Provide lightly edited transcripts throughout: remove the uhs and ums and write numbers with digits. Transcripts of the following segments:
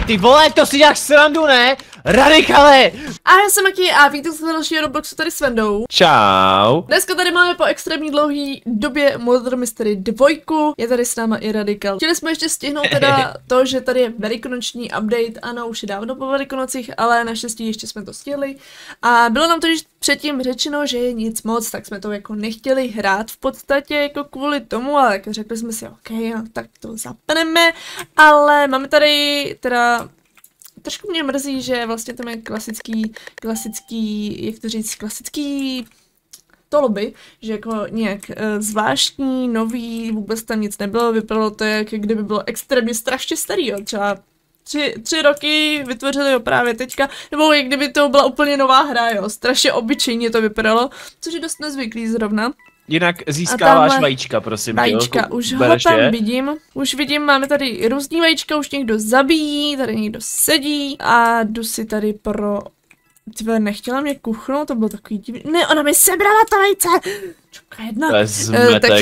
ty vole, to si děláš srandu, ne? Radikale! A já jsem Maki a vítejte se dalšího Robloxu tady s Vendou. Čau. Dneska tady máme po extrémně dlouhý době Murder Mystery 2. Je tady s náma i Radikal. Chtěli jsme ještě stihnout teda to, že tady je velikonoční update. Ano, už je dávno po velikonocích, ale naštěstí ještě jsme to stihli. A bylo nám to již předtím řečeno, že je nic moc, tak jsme to jako nechtěli hrát v podstatě jako kvůli tomu, ale jako řekli jsme si, ok, no, tak to zapneme. Ale máme tady teda... Trošku mě mrzí, že vlastně tam je klasický, jak to říct, klasický to lobby, že jako nějak zvláštní, nový, vůbec tam nic nebylo, vypadalo to, jak kdyby bylo extrémně strašně starý, jo, třeba 3 roky vytvořili ho právě teďka, nebo jak kdyby to byla úplně nová hra, jo, strašně obyčejně to vypadalo, což je dost nezvyklý zrovna. Jinak získáváš vajíčka, prosím. Vajíčka, jo, už ho tam vidím. Už vidím, máme tady různý vajíčka, už někdo zabíjí, tady někdo sedí a jdu si tady pro... Tyve, nechtěla mě kuchnout, to bylo takový divný. Ne, ona mi sebrala to vejce! Čuka jedna. To je zmetek.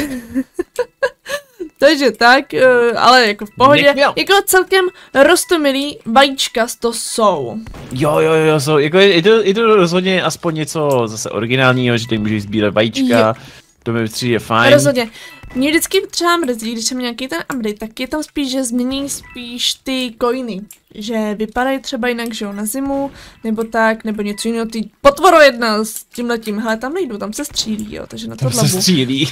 Takže tak, ale jako v pohodě. Jako celkem roztomilý vajíčka to jsou. Jo, jsou, jako je to rozhodně aspoň něco zase originálního, že tady můžeš sbírat vajíčka. Jo. To mi přijde fajn. Rozhodně. Mě vždycky třeba mrzí, když jsem nějaký ten update, tak je tam spíš, že změní spíš ty coiny. Že vypadají třeba jinak, že jo, na zimu, nebo tak, nebo něco jiného. Ty potvoro jedna s tímhletím, hele, tam nejdu, tam se střílí, jo, takže na to tam se střílí.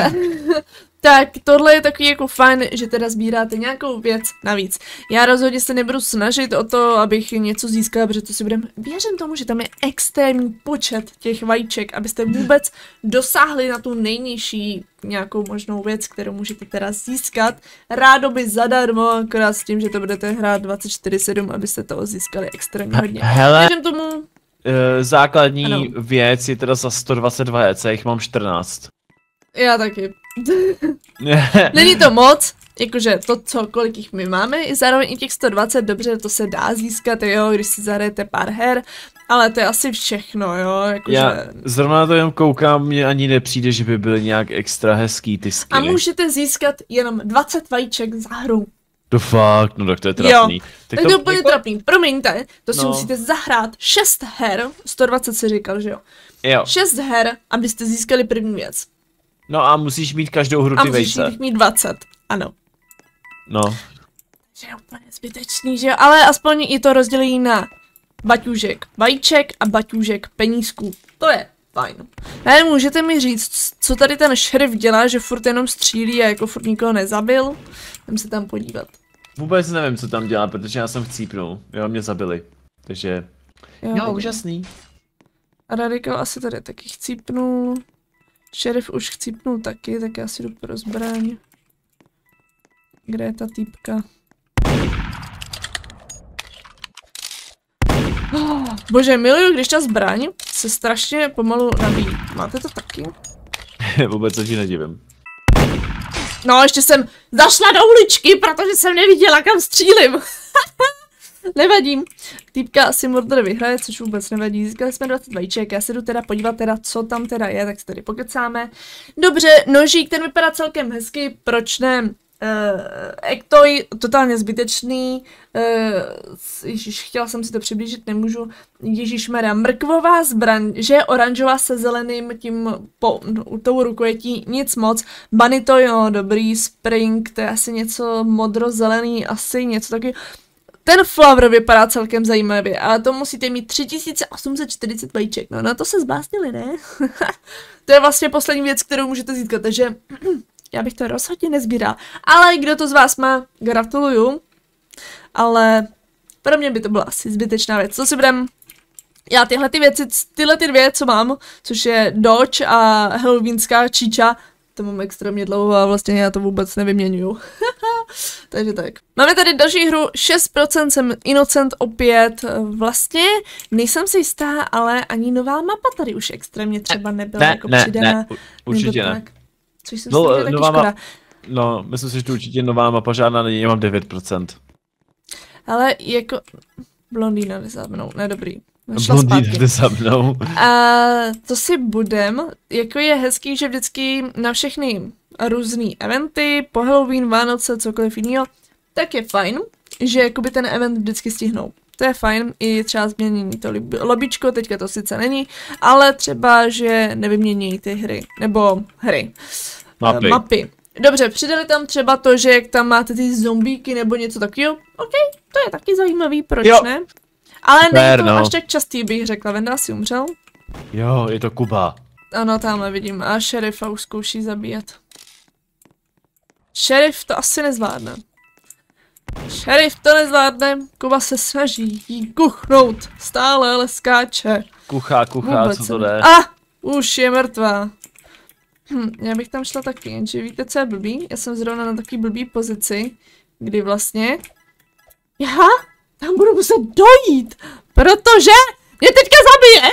Tak tohle je takový jako fajn, že teda sbíráte nějakou věc navíc. Já rozhodně se nebudu snažit o to, abych něco získala, protože to si budem... Věřím tomu, že tam je extrémní počet těch vajíček, abyste vůbec dosáhli na tu nejnižší nějakou možnou věc, kterou můžete teda získat. Rádoby zadarmo, akorát s tím, že to budete hrát 24/7, abyste toho získali extrémně hodně. Hele, věřím tomu... základní ano. věc je teda za 122 EC, jich mám 14. Já taky. Není to moc, jakože to, kolik jich my máme, i zároveň i těch 120, dobře, to se dá získat, jo, když si zahrajete pár her, ale to je asi všechno, jo, jakože... Já zrovna na to jenom koukám, mně ani nepřijde, že by byly nějak extra hezký ty skiny. A můžete získat jenom 20 vajíček za hru. To fakt, no tak to je trapný. Jo, tak to je úplně trapný, promiňte, to si musíte zahrát 6 her, 120 si říkal, že jo? Jo. 6 her, abyste získali první věc. No a musíš mít každou hru ty vejce. A musíš mít 20, ano. No. Že je úplně zbytečný, že jo, ale aspoň je to rozdělení na baťůžek vajíček a baťůžek penízků. To je fajn. Ne, můžete mi říct, co tady ten šerif dělá, že furt jenom střílí a jako furt nikoho nezabil? Jdem se tam podívat. Vůbec nevím, co tam dělá, protože já jsem chcípnul. Jo, mě zabili. Takže... Jo, úžasný. A Radikal asi tady taky chcípnul. Šerif už chcípnul taky, tak já si jdu pro zbraň. Kde je ta týpka? Oh, bože, miluju, když ta zbraň se strašně pomalu nabíjí. Máte to taky? Vůbec se ti nedivím. No, ještě jsem zašla do uličky, protože jsem neviděla, kam střílim. Nevadím. Týpka asi Murder vyhraje, což vůbec nevadí. Získali jsme 20 vajíček, já se jdu teda podívat teda, co tam teda je, tak se tady pokecáme. Dobře, nožík, ten vypadá celkem hezky, proč ne? Ektoj, totálně zbytečný. Ježíš, chtěla jsem si to přiblížit, nemůžu. Ježíšmarja, mrkvová zbraň, že je oranžová se zeleným tím tou rukojetí, nic moc. Bunny to jo, dobrý, Spring, to je asi něco modro-zelený, asi něco taky. Ten flower vypadá celkem zajímavě, ale to musíte mít 3840 vajíček. No na to se zbláznili, ne? To je vlastně poslední věc, kterou můžete získat, takže já bych to rozhodně nezbíral. Ale kdo to z vás má, gratuluju. Ale pro mě by to byla asi zbytečná věc. Co si budem? Já tyhle ty věci, tyhle ty dvě, co mám, což je Dodge a halloweenská číča, to mám extrémně dlouho a vlastně já to vůbec nevyměňuju. Takže tak. Máme tady další hru, 6% jsem Innocent opět. Vlastně nejsem si jistá, ale ani nová mapa tady už extrémně třeba nebyla jako přidaná. Ne, určitě ne. Tak. Což jsem si taky škoda. No, myslím si, že to určitě nová mapa žádná není, já mám 9%. Ale jako... Blondýna jde za mnou, ne dobrý. Blondýna jde za mnou. A to si budem, jako je hezký, že vždycky na všechny různý eventy, po Halloween, Vánoce, cokoliv jiného, tak je fajn, že jakoby ten event vždycky stihnou. To je fajn, i třeba změnění to lobíčko, teďka to sice není, ale třeba, že nevymění ty hry, nebo hry. Mapy. Dobře, přidali tam třeba to, že jak tam máte ty zombíky nebo něco takového. OK, to je taky zajímavý, proč jo. Ne? Ale není to až tak častý, bych řekla. Venda asi umřel. Jo, je to Kuba. Ano, tamhle vidím. A šerifa už zkouší zabíjet. Šerif to asi nezvládne. Šerif to nezvládne. Kuba se snaží jí kuchnout. Stále ale skáče. Kuchá, vůbec co to jde? Už je mrtvá. Já bych tam šla taky, jenže víte, co je blbý? Já jsem zrovna na takový blbý pozici, kdy vlastně... Já tam budu muset dojít, protože mě teďka zabije!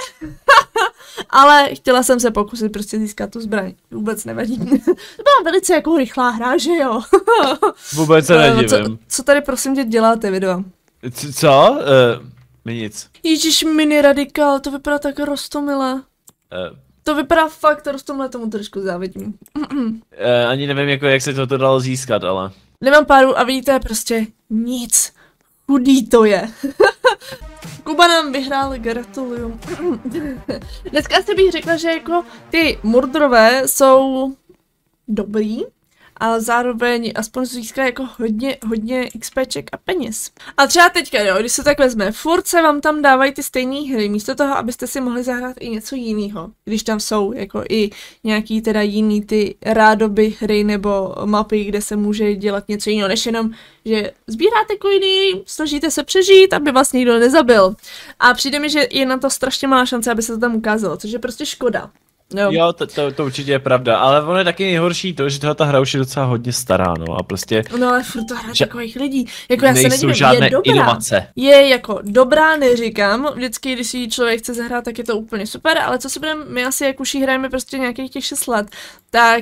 Ale chtěla jsem se pokusit prostě získat tu zbraň. Vůbec nevadí. To byla velice jako rychlá hra, že jo? Vůbec se nedivím. Co tady prosím tě děláte, video? Co? Nic. Ježíš, mini radikál, to vypadá tak roztomilé. To vypadá fakt roztomilé, tomu trošku závidím. Ani nevím, jako, jak se to dalo získat, ale... Nemám páru a vidíte, prostě nic. Chudý to je. Kuba nám vyhrál, gratuluju. Dneska si bych řekla, že jako ty mordrové jsou dobrý, ale zároveň aspoň získá jako hodně XPček a peněz. A třeba teďka, jo, když se tak vezme, furt se vám tam dávají ty stejné hry, místo toho, abyste si mohli zahrát i něco jiného. Když tam jsou jako i nějaký teda jiný ty rádoby hry nebo mapy, kde se může dělat něco jiného, než jenom, že sbíráte coiny, snažíte se přežít, aby vás nikdo nezabil. A přijde mi, že je na to strašně malá šance, aby se to tam ukázalo, což je prostě škoda. Jo, to určitě je pravda, ale ono je taky nejhorší to, že ta hra už je docela hodně stará, no a prostě... No ale furt to hra takových lidí, jako já se nedivím, žádné je dobrá, inovace. je jako dobrá, neříkám, vždycky, když si člověk chce zahrát, tak je to úplně super, ale co si budeme, my asi jak už jí hrajeme prostě nějakých těch 6 let, tak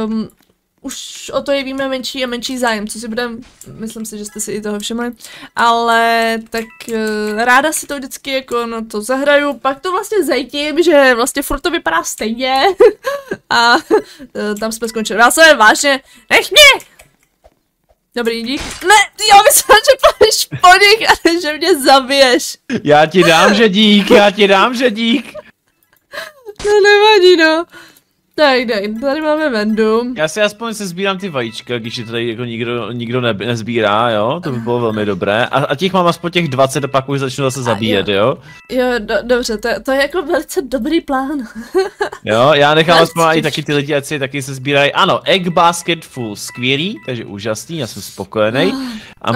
už o to je víme menší a menší zájem, co si budeme, myslím si, že jste si i toho všimli, ale tak ráda si to vždycky jako no to zahraju, pak to vlastně zajistím, že vlastně furt to vypadá stejně a tam jsme skončili. Já jsem vážně, nech mě! Dobrý, dík. Ne, já myslím, že půjdeš po nich a že mě zabiješ. Já ti dám, že dík. To nevadí, no. Tak, tady máme Vendu. Já si aspoň se sbírám ty vajíčka, když je tady jako nikdo nezbírá, jo? To by bylo velmi dobré. A těch mám aspoň těch 20 a pak už začnu zase zabíjet, jo? Jo, dobře, to je jako velice dobrý plán. Jo, já nechám aspoň i taky ty lidi, ať si taky se sbírají. Ano, egg basket full, skvělý, takže úžasný, já jsem spokojený. A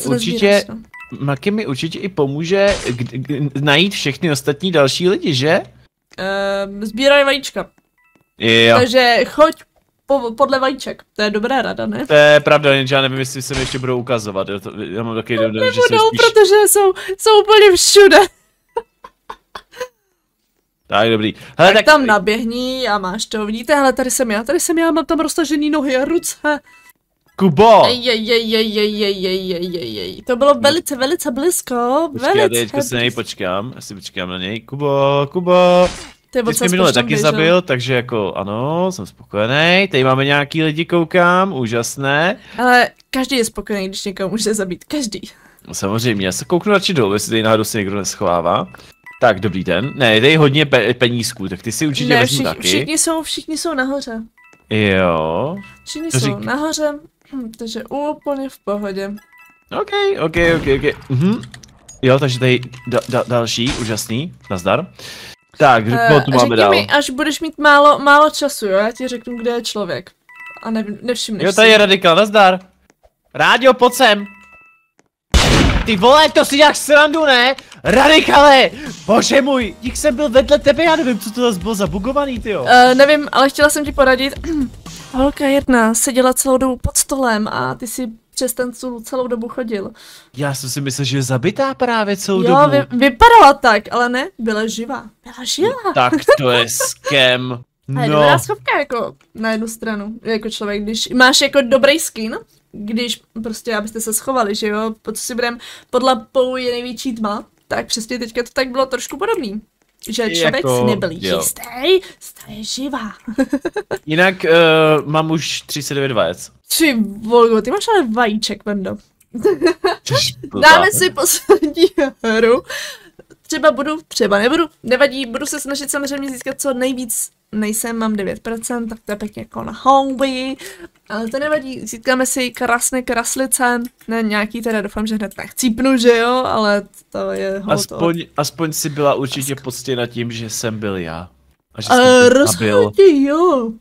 Maki mi určitě i pomůže najít všechny ostatní další lidi, že? Sbíraj vajíčka. Jo. Takže choď podle vajíček, to je dobrá rada, ne? To je pravda, jenže já nevím, jestli se mi ještě budou ukazovat, já mám taky dojem, že nebudou, spíš... protože jsou úplně všude. Tak dobrý. Hele, tak tam naběhni a máš to, vidíte, hele, tady jsem já, mám tam roztažený nohy a ruce. Kubo! To bylo velice blízko, Počkej, já teďka se na něj počkám na něj. Kubo! Ty jsi minule taky zabil, takže jako ano, jsem spokojený. Tady máme nějaký lidi, koukám, úžasné. Ale každý je spokojený, když někoho může zabít, každý. No, samozřejmě, já se kouknu radši dolů, jestli tady náhodou se někdo neschovává. Tak, dobrý den. Ne, je tady hodně penízků, tak ty si určitě vezmu taky. Všichni jsou nahoře. Jo. Všichni jsou nahoře, takže úplně v pohodě. OK. Jo, takže tady další, úžasný, nazdar. Tak, tu máme dál. Mi, až budeš mít málo času, jo, já ti řeknu, kde je člověk. A nevšimneš si. Jo, tady je radikál, nazdar. Rádio, pojď sem. Ty vole, to si děláš srandu, ne? Radikale! Bože můj, dík jsem byl vedle tebe, já nevím, co to zase bylo zabugovaný, tyjo. Nevím, ale chtěla jsem ti poradit. Holka jedna seděla celou dobu pod stolem a ty si přes ten stůl celou dobu chodil. Já jsem si myslel, že je zabitá právě celou dobu. Jo, vypadala tak, ale ne, byla živá. Tak to je scam. A je dobrá schopka jako na jednu stranu, jako člověk, když máš jako dobrý skin, když prostě, abyste se schovali, že jo, co si budem, pod lapou je největší tma, tak přesně teďka to tak bylo trošku podobný. Že člověk jako, si nebyl jistý, je živá. Jinak mám už 39 vajec. Ty volgo, ty máš ale vajíček, Vendo. Dáme si poslední hru. Třeba budu, třeba nebudu, nevadí, budu se snažit samozřejmě získat co nejvíc. Nejsem, mám 9%, tak to je pěkně jako na hobby. Ale to nevadí, získáme si krásné kraslice. Ne nějaký teda, doufám, že hned nechcípnu, že jo, ale to je aspoň si byla určitě poctěna tím, že jsem byl já. A že rozhodně jo.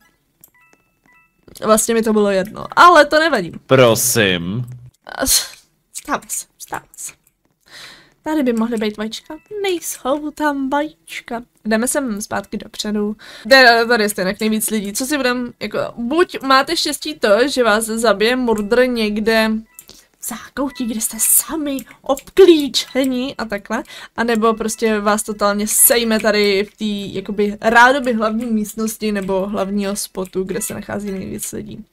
Vlastně mi to bylo jedno, ale to nevadí. Prosím. Stává se. Tady by mohly být vajíčka. Nejsou tam vajíčka. Jdeme sem zpátky dopředu. Tady jste nejvíc lidí. Co si budem, jako, buď máte štěstí to, že vás zabije murder někde v zákoutí, kde jste sami obklíčení a takhle, anebo prostě vás totálně sejme tady v té, jakoby, rádoby hlavní místnosti nebo hlavního spotu, kde se nachází nejvíc lidí.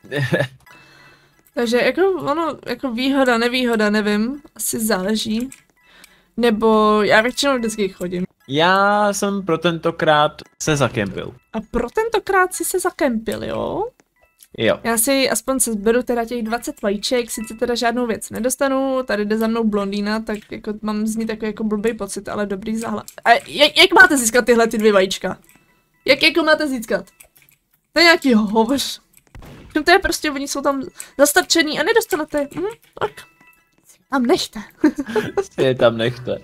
Takže jako ono, jako výhoda, nevýhoda, nevím, asi záleží. Nebo já většinou vždycky chodím. Já jsem pro tentokrát se zakempil. A pro tentokrát si se zakempil, jo? Jo. Já si aspoň se zberu teda těch 20 vajíček, sice teda žádnou věc nedostanu, tady jde za mnou blondýna, tak jako mám z ní takový jako blbý pocit, ale dobrý záhled. A jak máte získat tyhle ty 2 vajíčka? Jak jako máte získat? To je nějaký hovor. To je prostě, oni jsou tam zastrčený a nedostanete. Tak. Tam nechte. Je tam nechte.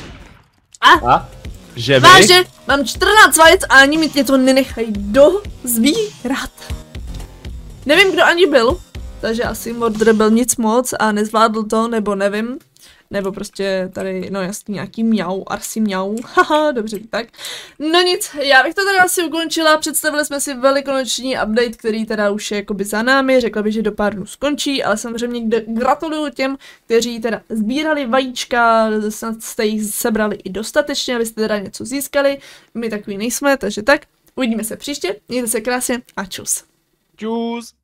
A? Že vy? Vážně, mám 14 vajec a ani mi tě to nenechají dozbírat. Nevím, kdo ani byl, takže asi murder byl nic moc a nezvládl to, nebo nevím. Nebo prostě tady, no jasný, nějaký mňau, arsi mňau, haha, dobře, tak. No nic, já bych to teda asi ukončila, představili jsme si velikonoční update, který teda už je jakoby za námi, řekla bych, že do pár dnů skončí, ale samozřejmě gratuluju těm, kteří teda sbírali vajíčka, snad jste jich sebrali i dostatečně, abyste teda něco získali, my takový nejsme, takže tak, uvidíme se příště, mějte se krásně a čus. Čus.